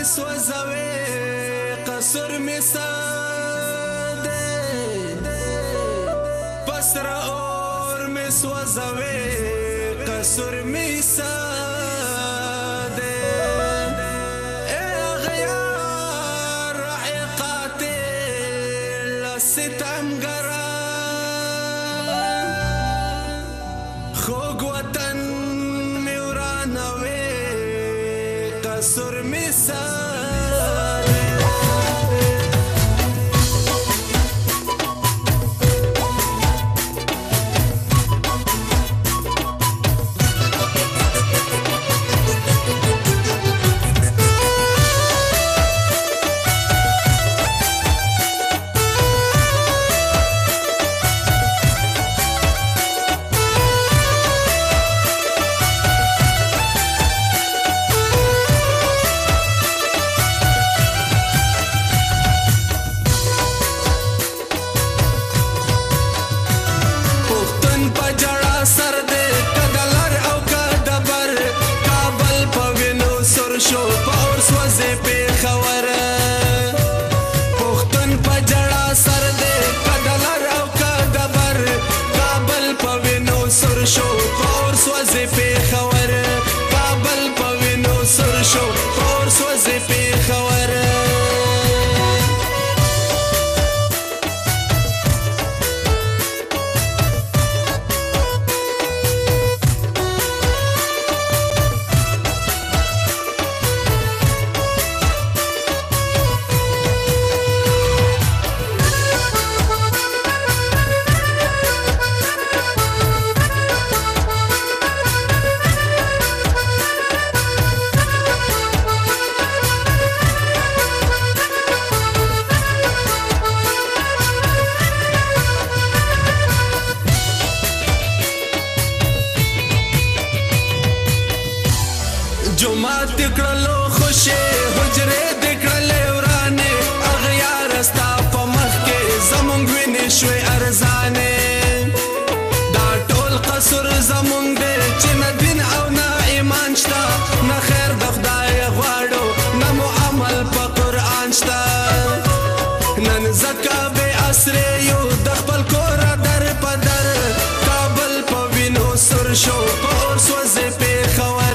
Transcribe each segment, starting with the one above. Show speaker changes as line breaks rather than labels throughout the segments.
سوځوي قصر می ساده پسر اور می سوځوي قصر می ساده اے غیار رعی قاتل ستم گران خوږ وطن می ورانوي قصر می ساده شو اور سوځي پیښور کابل په وینو سر شو اور سوځي پیښور جمعات کړلو خوشي حجره دکړلې ورانه اغیار استا په مخ کې زمونږ وینې شوي ارزانه دا ټول قصر زمونږ دی چې نه دین او نه ایمان شته نه خیر د خدای غواړو نه مو عمل په قرآن شته نن زکه بې اسرې یو د خپل کور در په در کابل په وینو سر شو په اور سوځي پیښور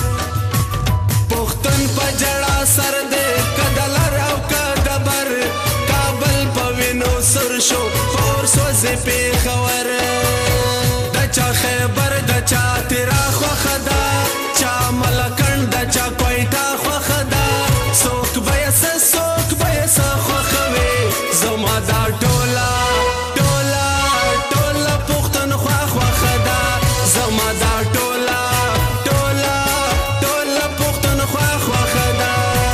سر دے کدلر او کدبر کابل پوینو سر شو اور سوځي پیښور دچا خیبر دچا تیرا خوخدا چا ملکن دچا کویتا خوخدا سوک بیس خوخوي زما دا ټولا ټولا ټولا پختن خوخدا زما دا ټولا ټولا ټولا پختن خوخدا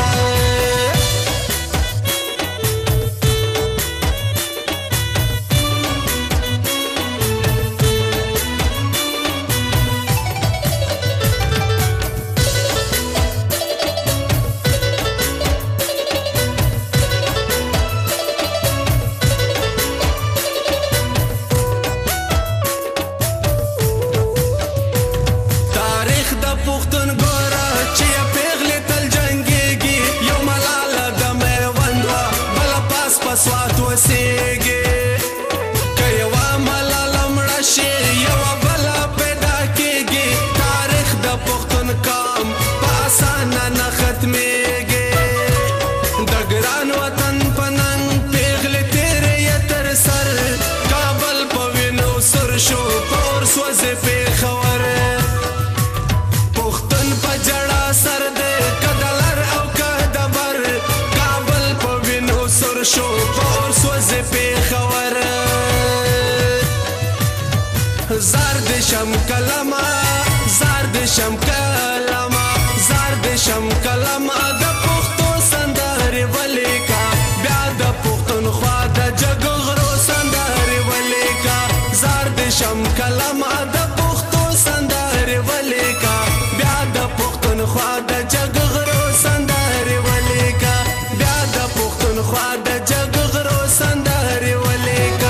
سوات وسیږي که یوه ملاله مړه شي یوه بله پیدا کېږي تاریخ د پښتون قام په اسانه نه ختمېږي د ګران وطن په ننګ پېغلې تېرې یې تر سر کابل په وینو سر شو په اور سوځي پیښور پښتون په جړه سر دی که د لر او که د بر کابل په وینو سر شو اور سوځي پیښور زار د شم کلمه زار د شم کلمه زار د شم کلمه د پښتو سندرې ولیکا بیا د پښتونخوا د جګغرو سندرې ولیکا زار د شم کلمه د پښتو سندرې ولیکا بیا د پښتونخوا د جګغرو سندرې ولیکا بیا د پښتونخوا د جګغرو سندرې ولیکا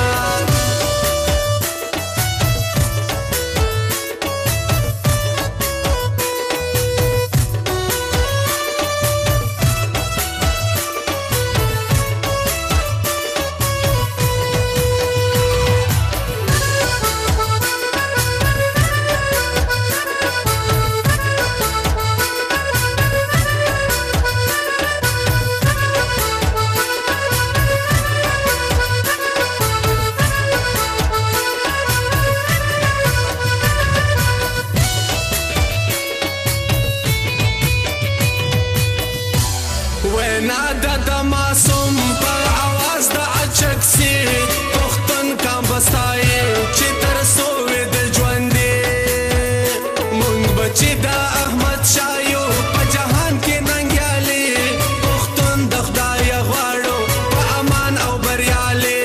وینا د معصوم په आवाज د اچکسي پښتون کا بستای چې تر سوې د ژوندې مونږ بچي د احمد شایو په جهان کې ننګیالي پښتون د خدای غواړو په امان او بریالي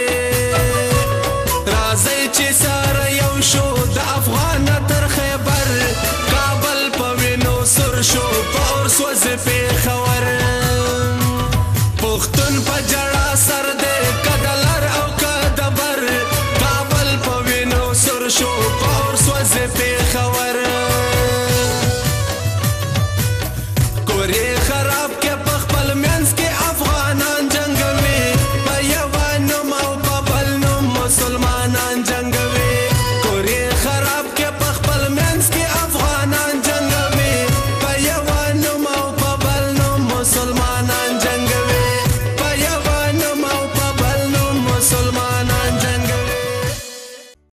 راځي چې سره یو شو د افغان تر خیبر کابل په وینو سر شو په اور سوځ په